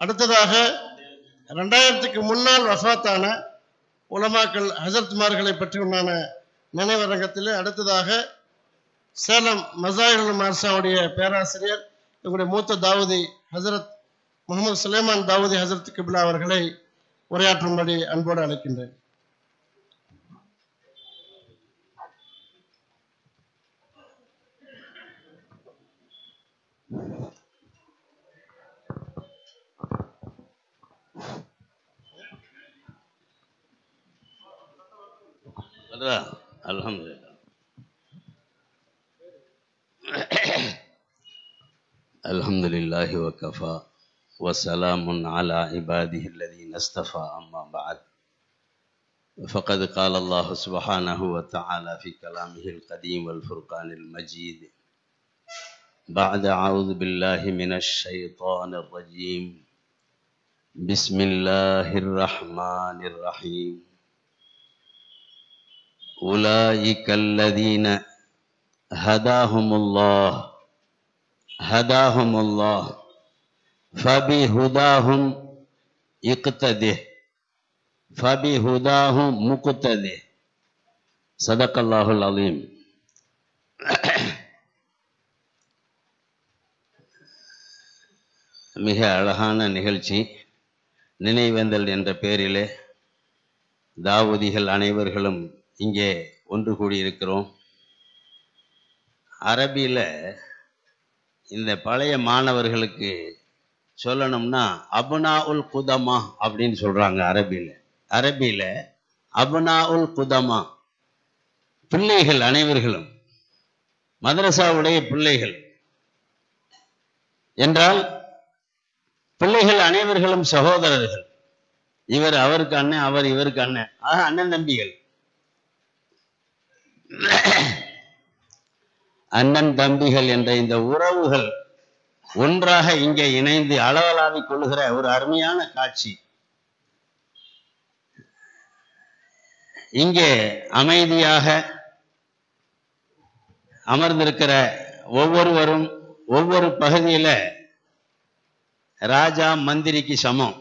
அடுத்ததாக 2000க்கு முன்னால் வஃபாத்தான உலமாக்கள் ஹஜரத்மார்களை பற்றி உண்டான நினைவரங்கத்தில் அடுத்ததாக சேலம் மசாயிலுல் மார்சாவுடைய பேராசிரியர் எங்களுடைய மூத்த தாவூதி ஹசரத் முகமது சுலைமான் தாவூதி ஹசரத் கிப்லா அவர்களை உரையாற்றும்படி அன்போடு அழைக்கின்றேன். அல்ஹம்துலில்லாஹ். அல்ஹம்துலில்லாஹி வகஃபா வஸலாமுன் அலா இபாதிஹி அல்லதீன இஸ்தஃபா அம்மா பஅத். فقد قال الله سبحانه وتعالى في كلامه القديم والفرقان المجيد بعد أعوذ بالله من الشيطان الرجيم بسم الله الرحمن الرحيم أولئك الذين هداهم الله فبهداهم اقتده فبهداهم مقتده صدق الله العظيم. மிக அழகான நிகழ்ச்சி. நினைவேந்தல் என்ற பெயரிலே தாவூதிகள் அனைவர்களும் இங்கே ஒன்று கூடியிருக்கிறோம். அரபியில் இந்த பழைய மாணவர்களுக்கு சொல்லணும்னா அபுனா உல் குதமா அப்படின்னு சொல்கிறாங்க. அரபியில் அபுனா உல் குதமா, பிள்ளைகள் அனைவர்களும், மதரசாவுடைய பிள்ளைகள் என்றால் பிள்ளைகள் அனைவர்களும் சகோதரர்கள். இவர் அவருக்கு அண்ணன், அவர் இவருக்கு அண்ணன், ஆக அண்ணன் தம்பிகள். அண்ணன் தம்பிகள் என்ற இந்த உறவுகள் ஒன்றாக இங்கே இணைந்து அளவலாவிக் கொள்ளுகிற ஒரு அருமையான காட்சி. இங்கே அமைதியாக அமர்ந்திருக்கிற ஒவ்வொருவரும் ஒவ்வொரு பகுதியில ராஜா மந்திரிக்கு சமம்.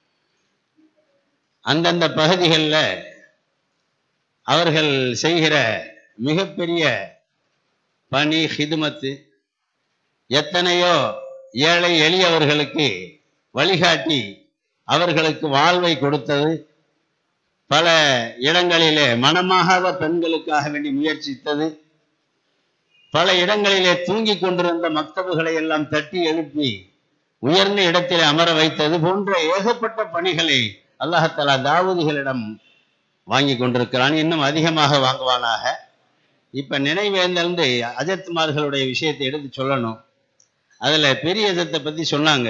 அந்தந்த பகுதிகளில் அவர்கள் செய்கிற மிகப்பெரிய பணி ஹிதுமத்து, எத்தனையோ ஏழை எளியவர்களுக்கு வழிகாட்டி அவர்களுக்கு வாழ்வை கொடுத்தது, பல இடங்களிலே மனமாகாத பெண்களுக்காக வேண்டி முயற்சித்தது, பல இடங்களிலே தூங்கி கொண்டிருந்த மக்தபுகளை எல்லாம் தட்டி எழுப்பி உயர்ந்த இடத்திலே அமர வைத்தது போன்ற ஏகப்பட்ட பணிகளை அல்லாஹ் தாவூதிகளிடம் வாங்கி கொண்டிருக்கிறான். இன்னும் அதிகமாக வாங்குவானாக. இப்ப நினைவேந்தல்ந்து அஜத்மார்களுடைய விஷயத்தை எடுத்து சொல்லணும். அதுல பெரிய அஜத்தை பத்தி சொன்னாங்க.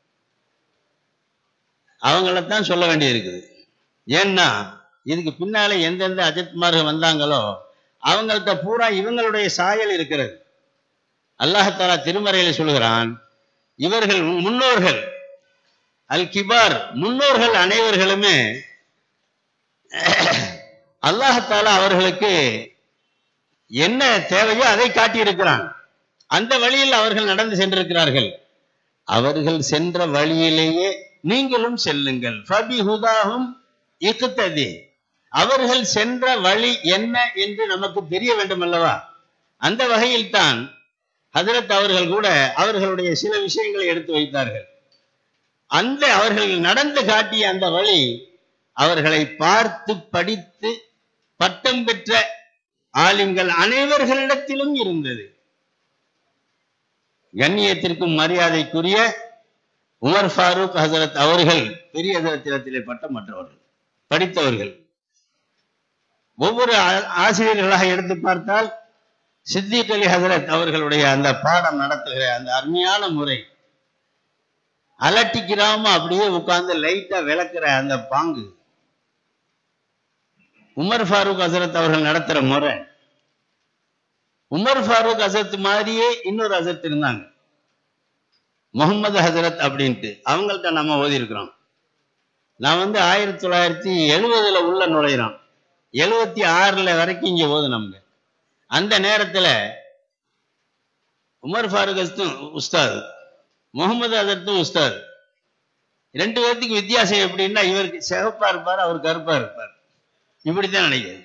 அவங்களத்தான் சொல்ல வேண்டி இருக்குது. ஏன்னா இதுக்கு பின்னால எந்தெந்த அஜத்மார்கள் வந்தாங்களோ அவங்கள்ட்ட பூரா இவங்களுடைய சாயல் இருக்கிறது. அல்லாஹ் திருமறையில சொல்கிறான், இவர்கள் முன்னோர்கள் அல் கிபார், முன்னோர்கள் அனைவர்களுமே அல்லாஹ் அவர்களுக்கு என்ன தேவையோ அதை காட்டியிருக்கிறான். அந்த வழியில் அவர்கள் நடந்து சென்றிருக்கிறார்கள். அவர்கள் சென்ற வழியிலேயே நீங்களும் செல்லுங்கள். ஃபபிஹுதாஹும் இக்ததி. அவர்கள் சென்ற வழி என்ன என்று நமக்கு தெரிய வேண்டும் அல்லவா? அந்த வகையில் தான் ஹஜரத் அவர்கள் கூட அவர்களுடைய சில விஷயங்களை எடுத்து வைத்தார்கள். அந்த அவர்கள் நடந்து காட்டிய அந்த வழி அவர்களை பார்த்து படித்து பட்டம் பெற்ற ஆலிம்கள் அனைவர்களிடத்திலும் இருந்தது. கண்ணியத்திற்கும் மரியாதைக்குரிய உமர் ஃபாரூக் ஹசரத் அவர்கள் பெரிய ஹசரத்திலே பட்டம் பெற்றவர்கள், படித்தவர்கள். ஒவ்வொரு ஆசிரியர்களாக எடுத்து பார்த்தால் சித்திக் அலி ஹசரத் அவர்களுடைய அந்த பாடம் நடத்துகிற அந்த அருமையான முறை, அலட்டிக்கிறாம அப்படியே உட்கார்ந்து லைட்டா விளக்குற அந்த பாங்கு, உமர் ஃபாரூக் ஹசரத் அவர்கள் நடத்துற முறை. உமர் ஃபாரூக் ஹசரத் மாதிரியே இன்னொரு ஹசரத் இருந்தாங்க, முகமது ஹசரத் அப்படின்ட்டு. அவங்கள்ட்ட நம்ம ஓதி இருக்கிறோம். நான் 1970 உள்ள நுழைகிறோம். 76 வரைக்கும் இங்க ஓதுனோம்ங்க. அந்த நேரத்துல உமர் ஃபாரூக் ஹசரத்தும் உஸ்தாத், முகமது ஹசரத்தும் உஸ்தாத். ரெண்டு பேர்த்துக்கு வித்தியாசம் எப்படின்னா, இவருக்கு சிகப்பா இருப்பார், அவர் கருப்பா இருப்பார். இப்படித்தான் நினைக்கிறேன்.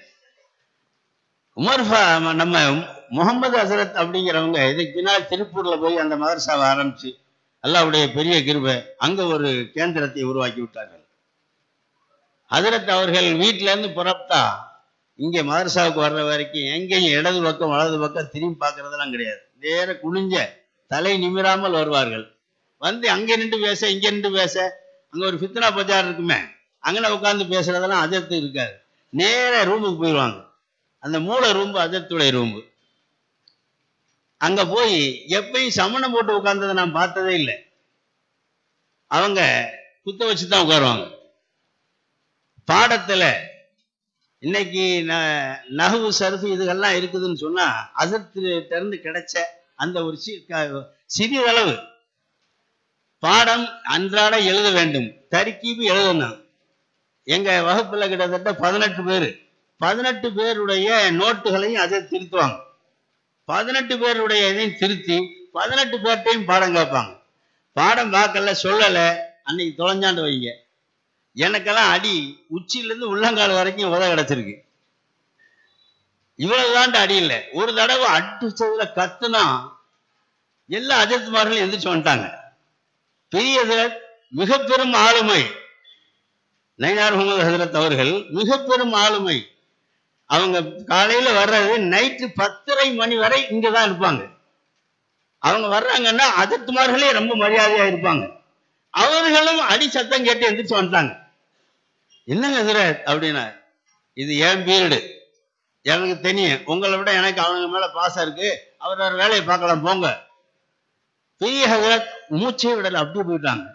நம்ம முகமது ஹசரத் அப்படிங்கிறவங்க இதுக்கு பின்னால் திருப்பூர்ல போய் அந்த மதரசாவை ஆரம்பிச்சு அல்லாஹ்வுடைய பெரிய கிருபை அங்க ஒரு கேந்திரத்தை உருவாக்கி விட்டார்கள். ஹசரத் அவர்கள் வீட்டில இருந்து புறப்பட்டா இங்க மதரசாவுக்கு வர்ற வரைக்கும் எங்கேயும் இடது பக்கம் வலது பக்கம் திரும்பி பார்க்கறதெல்லாம் கிடையாது. நேர குனிஞ்ச தலை நிமிராமல் வருவார்கள். வந்து அங்க நின்று பேச, இங்க நின்று பேச, அங்க ஒரு ஃபித்னா பஜார் இருக்குமே, அங்கே உட்காந்து பேசுறதெல்லாம் ஹஜரத்து இருக்காது. நேர ரூமுக்கு போயிடுவாங்க. அந்த மூளை ரூம்பு ஹஜரத்துடைய ரூம்பு. அங்க போய் எப்பயும் சமணம் போட்டு உட்கார்ந்ததை நான் பார்த்ததே இல்லை. அவங்க குத்த வச்சுதான் உட்காருவாங்க. பாடத்துல இன்னைக்கு நஹ்வு சர்ஃப் இதுகெல்லாம் இருக்குதுன்னு சொன்னா ஹஜரத்திட்ட இருந்து கிடைச்ச அந்த ஒரு சிறிதளவு பாடம் அன்றாட எழுத வேண்டும். தர்கீபு எழுதணும். எங்க வகுப்புல கிட்டத்தட்ட 18 பேர். 18 பேருடைய நோட்டுகளையும் அதை திருத்துவாங்க. 18 பேருடைய இதையும் திருத்தி 18 பேர்ட்டையும் பாடம் கேட்பாங்க. பாடம் பார்க்கல, சொல்லல, அன்னைக்கு தொலைஞ்சாண்டு வைங்க. எனக்கெல்லாம் அடி உச்சியிலிருந்து உள்ளங்கால் வரைக்கும் உத கிடைச்சிருக்கு. இவ்வளவுதான்ட்டு அடி இல்லை. ஒரு தடவை அடிச்சதுல கத்துனா எல்லா அஜத்துமார்களும் எந்திரிச்சு வந்துட்டாங்க. பெரிய மிக பெரும் ஆளுமை நயினார் முகமது ஹசரத் அவர்கள், மிக பெரும் ஆளுமை. அவங்க காலையில வர்றது நைட்டு 10:30 மணி வரை இங்கதான் இருப்பாங்க. அவங்க வர்றாங்கன்னா அஜத்துமார்களே ரொம்ப மரியாதையா இருப்பாங்க. அவர்களும் அடி சத்தம் கேட்டு எந்திரிச்சு வந்துட்டாங்க. என்னங்க ஹசரத் அப்படின்னா, இது என் பீரியடு, எனக்கு தெரியும், உங்களை விட எனக்கு அவங்க மேல பாசம் இருக்கு, அவர் வேலையை பார்க்கலாம் போங்க. பெரிய ஹசரத் மூச்சை விடல, அப்படியே போயிட்டாங்க.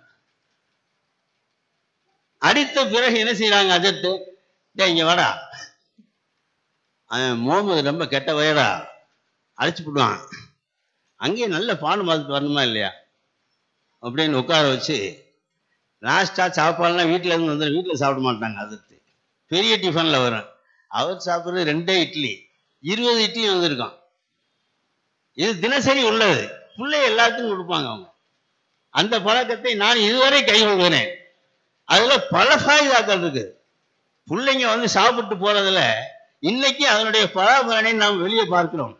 அடித்த பிறகு என்ன செய்யறாங்க அஜத்து, இங்க வாடா, முகமது ரொம்ப கெட்ட வயடா, அழைச்சு போடுவான், அங்கேயே நல்ல பாடம் பார்த்துட்டு வரணுமா இல்லையா அப்படின்னு உட்கார வச்சு, நாஸ்டா சாப்பாடுலாம் வீட்டில இருந்து வந்து வீட்டில் சாப்பிட மாட்டாங்க. அஜத்து பெரிய டிஃபன்ல வரும். அவர் சாப்பிட்றது 2 இட்லி, 20 இட்லி வந்திருக்கான். இது தினசரி உள்ளது. பிள்ளை எல்லாத்துக்கும் கொடுப்பாங்க அவங்க. அந்த பழக்கத்தை நான் இதுவரை கைகொள்கிறேன். அதுல பல ஃபாயிதாக்கள் இருக்கு. பிள்ளைங்க வந்து சாப்பிட்டு போறதுல இன்னைக்கு அதனுடைய பலாபலனை நாம் வெளியே பார்க்கிறோம்.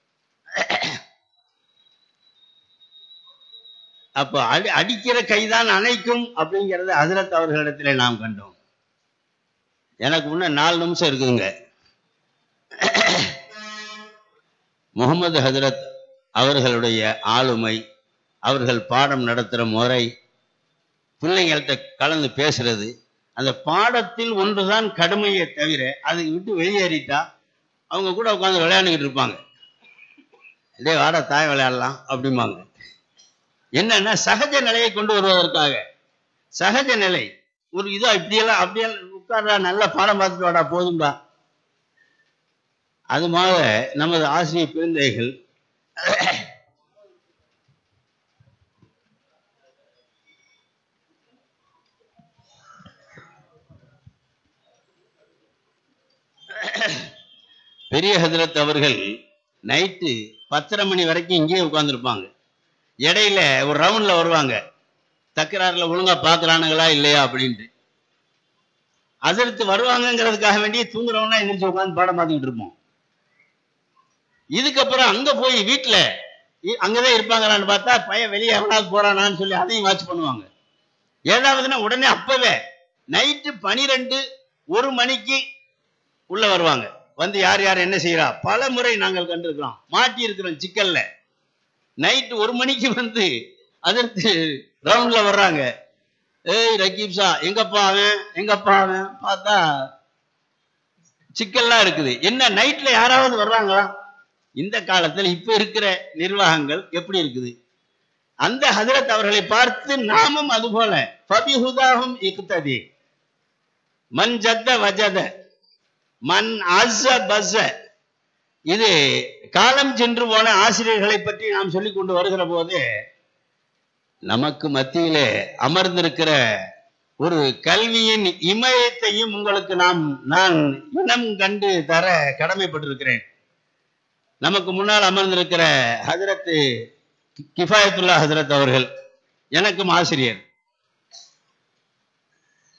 அப்ப அடிக்கிற கைதான் அணைக்கும் அப்படிங்கிறத ஹசரத் அவர்களிடத்துல நாம் கண்டோம். எனக்கு முன்ன 4 நிமிஷம் இருக்குதுங்க. முகமது ஹசரத் அவர்களுடைய ஆளுமை, அவர்கள் பாடம் நடத்துகிற முறை, பிள்ளைங்கள்ட்ட கலந்து பேசுறது, அந்த பாடத்தில் ஒன்றுதான் கடுமையை தவிர அதை விட்டு வெளியேறிட்டா அவங்க கூட உட்காந்து விளையாண்டுக்கிட்டு இருப்பாங்க. இதே வாட தாய் விளையாடலாம் அப்படிம்பாங்க. என்னன்னா சகஜ நிலையை கொண்டு வருவதற்காக, சகஜ நிலை ஒரு இதோ இப்படியெல்லாம் அப்படியெல்லாம் உட்கார்றா, நல்ல பாடம் பார்த்துட்டு வாடா போதும்பா. அது மாதிரி நமது ஆசிரியர் பெருந்தைகள் பெரிய ஹஜரத் அவர்கள் நைட்டு 10:30 மணி வரைக்கும் இங்கேயே உட்கார்ந்துருப்பாங்க. இடையில ஒரு ரவுண்ட்ல வருவாங்க, தக்கராறுல ஒழுங்கா பாக்குறானுங்களா இல்லையா அப்படின்ட்டு. ஹஜரத் வருவாங்கிறதுக்காக வேண்டிய தூங்குறவனா எந்திரிச்சு உட்காந்து பாடம் பார்த்துக்கிட்டு இருப்போம். இதுக்கப்புறம் அங்க போய் வீட்டுல அங்கதான் இருப்பாங்களான்னு பார்த்தா பையன் வெளியே எவனாவது போறானான்னு சொல்லி அதையும் வாட்ச் பண்ணுவாங்க. ஏழாவதுன்னா உடனே அப்பவே நைட்டு 12-1 மணிக்கு உள்ள வருவாங்க. வந்து யார் யார் என்ன செய்யறா பல முறை நாங்கள் கண்டிருக்கிறோம், மாட்டி இருக்கிறோம் சிக்கல்ல. நைட்டு 1 மணிக்கு வந்து அதற்கு ரவுண்ட்ல வர்றாங்க. ஏய் ரகீப்ஸா, எங்கப்பா அவன், எங்கப்பா அவன், பார்த்தா சிக்கல்லாம் இருக்குது. என்ன நைட்ல யாராவது வர்றாங்களா? இந்த காலத்துல இப்ப இருக்கிற நிர்வாகங்கள் எப்படி இருக்குது? அந்த ஹஜரத் அவர்களை பார்த்து நாமும் அதுபோல ஃபபிஹுதாஹும் இக்ததி மன் ஜத்த வஜத மன் அஸ்ஸ பஸ்ஸ. இது காலம் சென்று போன ஆசிரியர்களை பற்றி நாம் சொல்லிக் கொண்டு வருகிற போது நமக்கு மத்தியிலே அமர்ந்திருக்கிற ஒரு கல்வியின் இமயத்தையும் உங்களுக்கு நான் இனம் கண்டு தர கடமைப்பட்டிருக்கிறேன். நமக்கு முன்னால் அமர்ந்திருக்கிற ஹஜரத் கிஃபாயத்துல்லா ஹஜரத் அவர்கள் எனக்கும் ஆசிரியர்.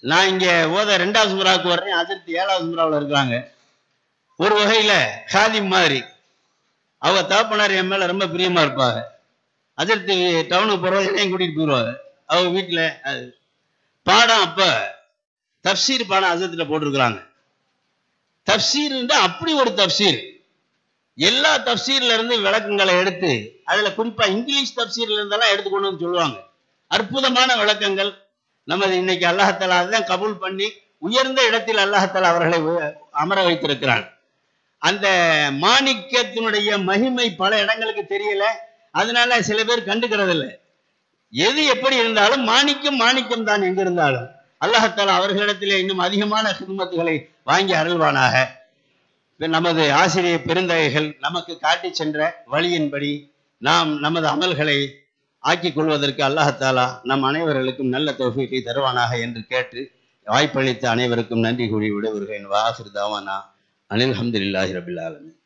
நான் இங்க ஓத 2வது சுமராவுக்கு வர்றேன், ஹஜ்ரத் 7வது சுமராவில் இருக்கிறாங்க. ஒரு வகையில ஹாதிம் மாதிரி அவங்க தகப்பனார் என் மேல ரொம்ப பிரியமா இருப்பாங்க. ஹஜ்ரத் டவுனுக்கு போறவங்க என்னையும் கூட்டிட்டு போயிடுவாங்க. அவங்க வீட்டுல பாடம் அப்ப தப்சீர் பாடம் ஹஜ்ரத்ல போட்டிருக்கிறாங்க. தப்சீர் அப்படி ஒரு தப்சீர், எல்லா தப்சீர்ல இருந்து விளக்கங்களை எடுத்து, அதுல குறிப்பா இங்கிலீஷ் தப்சீர்ல இருந்தெல்லாம் எடுத்து கொண்டு வந்து சொல்லுவாங்க. அற்புதமான விளக்கங்கள். நமது இன்னைக்கு அல்லாஹ் அதான் கபூல் பண்ணி உயர்ந்த இடத்தில் அல்லாஹ் அவர்களை அமர வைத்திருக்கிறான். அந்த மாணிக்கத்தினுடைய மகிமை பல இடங்களுக்கு தெரியல, அதனால சில பேர் கண்டுக்கிறது இல்லை. எது எப்படி இருந்தாலும் மாணிக்கம் மாணிக்கம் தான் எங்க இருந்தாலும். அல்லாஹ் அவர்களிடத்திலே இன்னும் அதிகமான ஹிதமத்துகளை வாங்கி அருள்வானாக. நமது ஆசிரியர் பெருந்தகைகள் நமக்கு காட்டி சென்ற வழியின்படி நாம் நமது அமல்களை ஆக்கிக் கொள்வதற்கு அல்லாஹ் நம் அனைவர்களுக்கும் நல்ல தௌஃபீக்கை தருவானாக என்று கேட்டு வாய்ப்பளித்த அனைவருக்கும் நன்றி கூறி விடைபெறுகிறேன். வாஹிர் தாவானா அனில் அல்ஹம்துலில்லாஹி ரபில் ஆலமீன்.